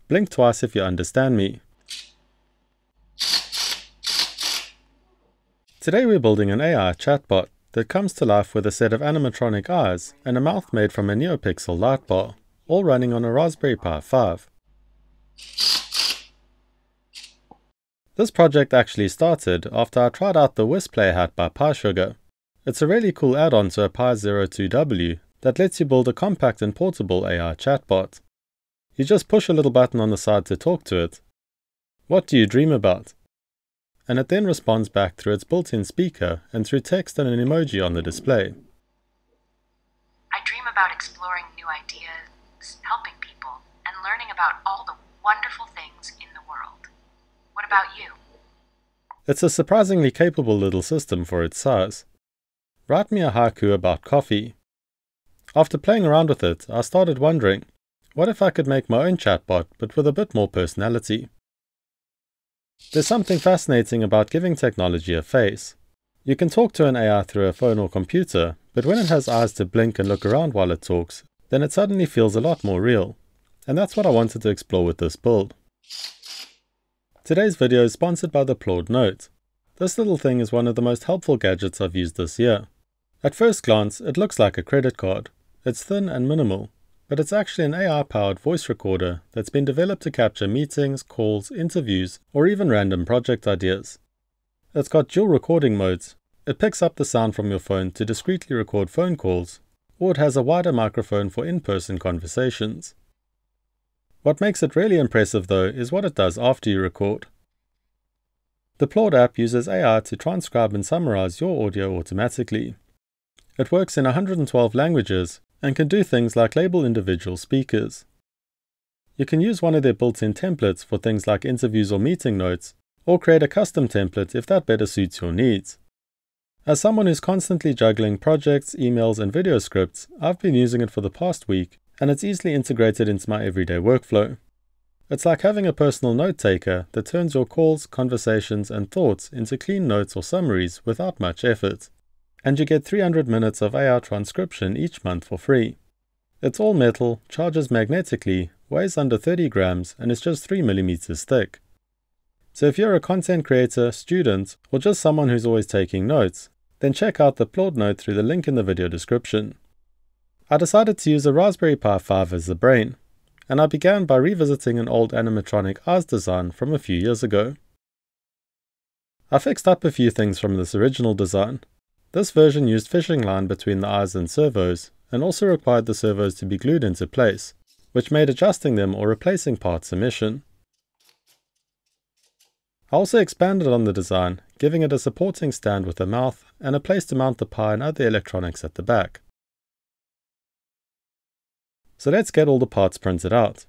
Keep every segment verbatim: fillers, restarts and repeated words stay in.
Blink twice if you understand me. Today we're building an A I chatbot that comes to life with a set of animatronic eyes and a mouth made from a Neopixel light bar, all running on a Raspberry Pi five. This project actually started after I tried out the Whiskplay hat by PiSugar. It's a really cool add-on to a Pi zero two W that lets you build a compact and portable A I chatbot. You just push a little button on the side to talk to it. What do you dream about? And it then responds back through its built-in speaker and through text and an emoji on the display. I dream about exploring new ideas, helping people, and learning about all the wonderful things in the world. What about you? It's a surprisingly capable little system for its size. Write me a haiku about coffee. After playing around with it, I started wondering, what if I could make my own chatbot but with a bit more personality? There's something fascinating about giving technology a face. You can talk to an A I through a phone or computer, but when it has eyes to blink and look around while it talks, then it suddenly feels a lot more real. And that's what I wanted to explore with this build. Today's video is sponsored by the Plaud Note. This little thing is one of the most helpful gadgets I've used this year. At first glance, it looks like a credit card. It's thin and minimal, but it's actually an A I-powered voice recorder that's been developed to capture meetings, calls, interviews, or even random project ideas. It's got dual recording modes. It picks up the sound from your phone to discreetly record phone calls, or it has a wider microphone for in-person conversations. What makes it really impressive though is what it does after you record. The Plaud app uses A I to transcribe and summarize your audio automatically. It works in one hundred twelve languages and can do things like label individual speakers. You can use one of their built-in templates for things like interviews or meeting notes, or create a custom template if that better suits your needs. As someone who's constantly juggling projects, emails, and video scripts, I've been using it for the past week, and it's easily integrated into my everyday workflow. It's like having a personal note-taker that turns your calls, conversations, and thoughts into clean notes or summaries without much effort. And you get three hundred minutes of A I transcription each month for free. It's all metal, charges magnetically, weighs under thirty grams, and is just three millimeters thick. So if you're a content creator, student, or just someone who's always taking notes, then check out the Plaud Note through the link in the video description. I decided to use a Raspberry Pi five as the brain, and I began by revisiting an old animatronic eyes design from a few years ago. I fixed up a few things from this original design. This version used fishing line between the eyes and servos, and also required the servos to be glued into place, which made adjusting them or replacing parts a mission. I also expanded on the design, giving it a supporting stand with a mouth and a place to mount the Pi and other electronics at the back. So let's get all the parts printed out.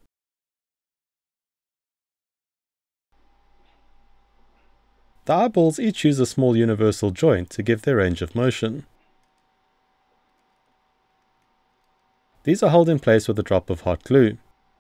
The eyeballs each use a small universal joint to give their range of motion. These are held in place with a drop of hot glue.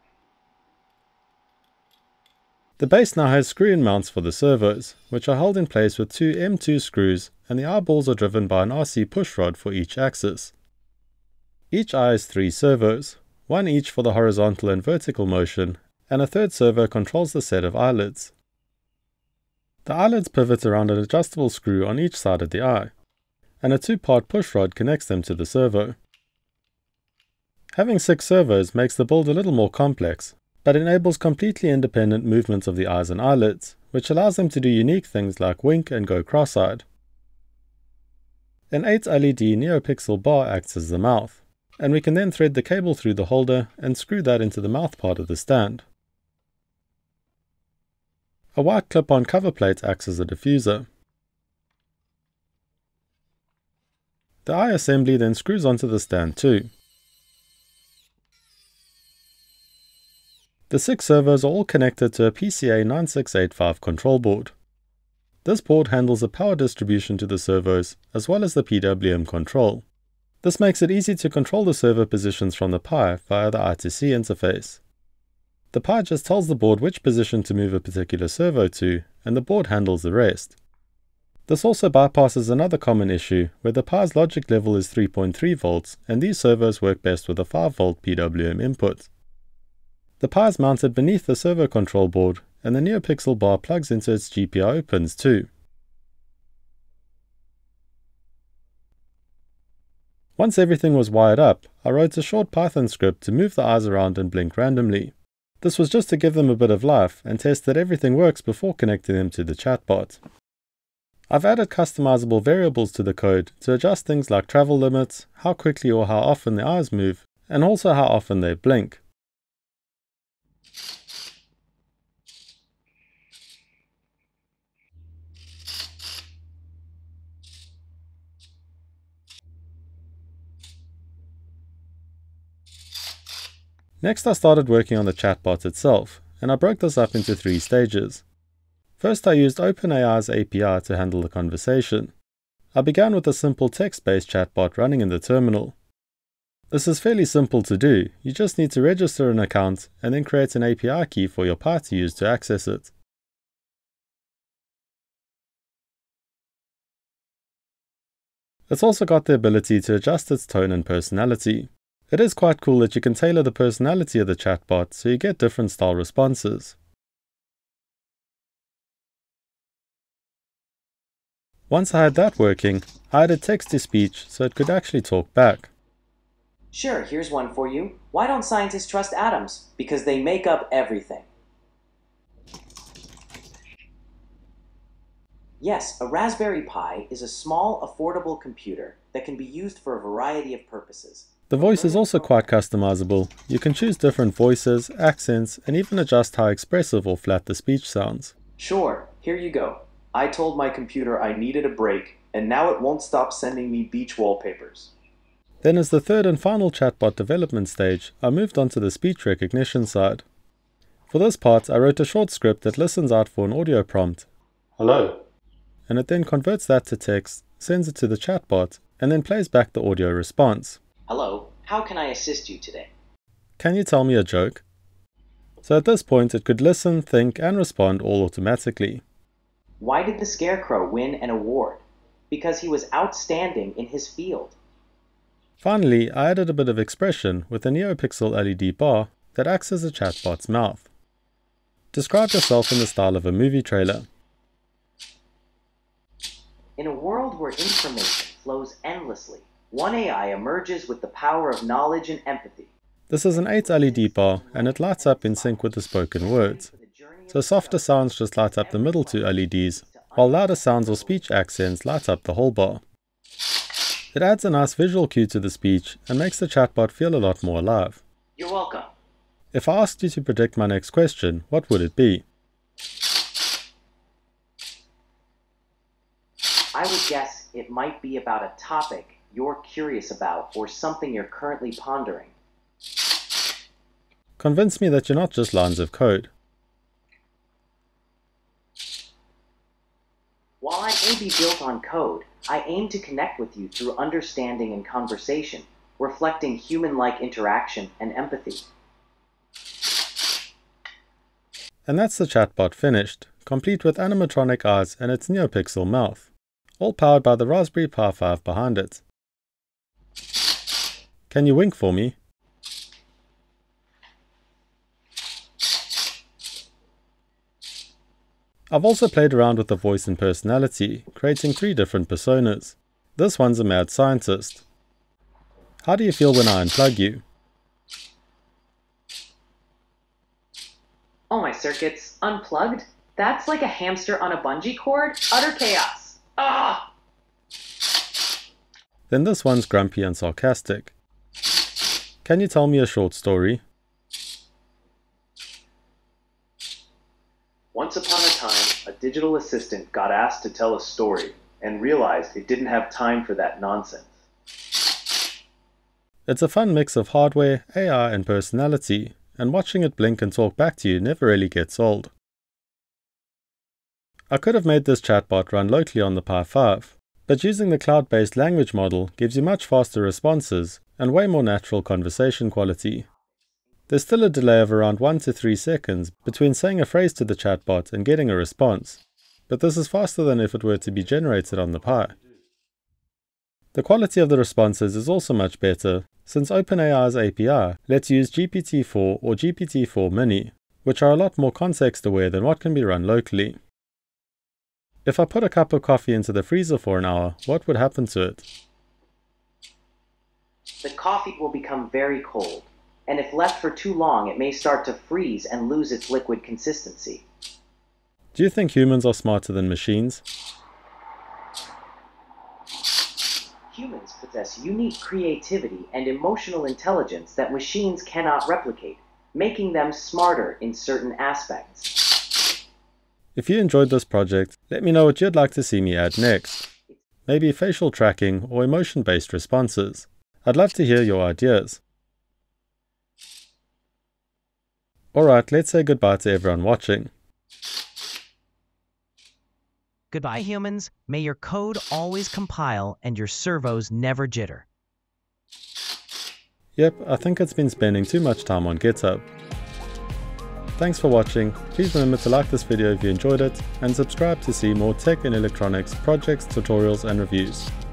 The base now has screw-in mounts for the servos, which are held in place with two M two screws, and the eyeballs are driven by an R C pushrod for each axis. Each eye has three servos, one each for the horizontal and vertical motion, and a third servo controls the set of eyelids. The eyelids pivot around an adjustable screw on each side of the eye, and a two-part pushrod connects them to the servo. Having six servos makes the build a little more complex, but enables completely independent movement of the eyes and eyelids, which allows them to do unique things like wink and go cross-eyed. An eight L E D Neopixel bar acts as the mouth, and we can then thread the cable through the holder and screw that into the mouth part of the stand. A white clip-on cover plate acts as a diffuser. The eye assembly then screws onto the stand too. The six servos are all connected to a P C A nine six eight five control board. This board handles the power distribution to the servos as well as the P W M control. This makes it easy to control the servo positions from the Pi via the I two C interface. The Pi just tells the board which position to move a particular servo to, and the board handles the rest. This also bypasses another common issue where the Pi's logic level is three point three volts and these servos work best with a five volt P W M input. The Pi is mounted beneath the servo control board, and the Neopixel bar plugs into its G P I O pins too. Once everything was wired up, I wrote a short Python script to move the eyes around and blink randomly. This was just to give them a bit of life and test that everything works before connecting them to the chatbot. I've added customizable variables to the code to adjust things like travel limits, how quickly or how often the eyes move, and also how often they blink. Next, I started working on the chatbot itself, and I broke this up into three stages. First, I used OpenAI's A P I to handle the conversation. I began with a simple text-based chatbot running in the terminal. This is fairly simple to do. You just need to register an account and then create an A P I key for your Pi to use to access it. It's also got the ability to adjust its tone and personality. It is quite cool that you can tailor the personality of the chatbot so you get different style responses. Once I had that working, I added text-to-speech so it could actually talk back. Sure, here's one for you. Why don't scientists trust atoms? Because they make up everything. Yes, a Raspberry Pi is a small, affordable computer that can be used for a variety of purposes. The voice is also quite customizable. You can choose different voices, accents, and even adjust how expressive or flat the speech sounds. Sure, here you go. I told my computer I needed a break, and now it won't stop sending me beach wallpapers. Then as the third and final chatbot development stage, I moved on to the speech recognition side. For this part, I wrote a short script that listens out for an audio prompt, "Hello," and it then converts that to text, sends it to the chatbot, and then plays back the audio response. Hello, how can I assist you today? Can you tell me a joke? So at this point, it could listen, think, and respond all automatically. Why did the Scarecrow win an award? Because he was outstanding in his field. Finally, I added a bit of expression with a Neopixel L E D bar that acts as a chatbot's mouth. Describe yourself in the style of a movie trailer. In a world where information flows endlessly, one A I emerges with the power of knowledge and empathy. This is an eight L E D bar, and it lights up in sync with the spoken words. So softer sounds just light up the middle two L E Ds, while louder sounds or speech accents light up the whole bar. It adds a nice visual cue to the speech and makes the chatbot feel a lot more alive. You're welcome. If I asked you to predict my next question, what would it be? I would guess it might be about a topic you're curious about or something you're currently pondering. Convince me that you're not just lines of code. While I may be built on code, I aim to connect with you through understanding and conversation, reflecting human-like interaction and empathy. And that's the chatbot finished, complete with animatronic eyes and its Neopixel mouth, all powered by the Raspberry Pi five behind it. Can you wink for me? I've also played around with the voice and personality, creating three different personas. This one's a mad scientist. How do you feel when I unplug you? Oh, my circuits, unplugged? That's like a hamster on a bungee cord? Utter chaos. Ah! Then this one's grumpy and sarcastic. Can you tell me a short story? Once upon a time, a digital assistant got asked to tell a story and realized it didn't have time for that nonsense. It's a fun mix of hardware, A I, and personality, and watching it blink and talk back to you never really gets old. I could have made this chatbot run locally on the Pi five, but using the cloud-based language model gives you much faster responses and way more natural conversation quality. There's still a delay of around one to three seconds between saying a phrase to the chatbot and getting a response, but this is faster than if it were to be generated on the Pi. The quality of the responses is also much better, since OpenAI's A P I lets you use G P T four or G P T four Mini, which are a lot more context-aware than what can be run locally. If I put a cup of coffee into the freezer for an hour, what would happen to it? The coffee will become very cold, and if left for too long, it may start to freeze and lose its liquid consistency. Do you think humans are smarter than machines? Humans possess unique creativity and emotional intelligence that machines cannot replicate, making them smarter in certain aspects. If you enjoyed this project, let me know what you'd like to see me add next. Maybe facial tracking or emotion-based responses. I'd love to hear your ideas. Alright, let's say goodbye to everyone watching. Goodbye, humans. May your code always compile and your servos never jitter. Yep, I think it's been spending too much time on GitHub. Thanks for watching. Please remember to like this video if you enjoyed it, and subscribe to see more tech and electronics projects, tutorials and reviews.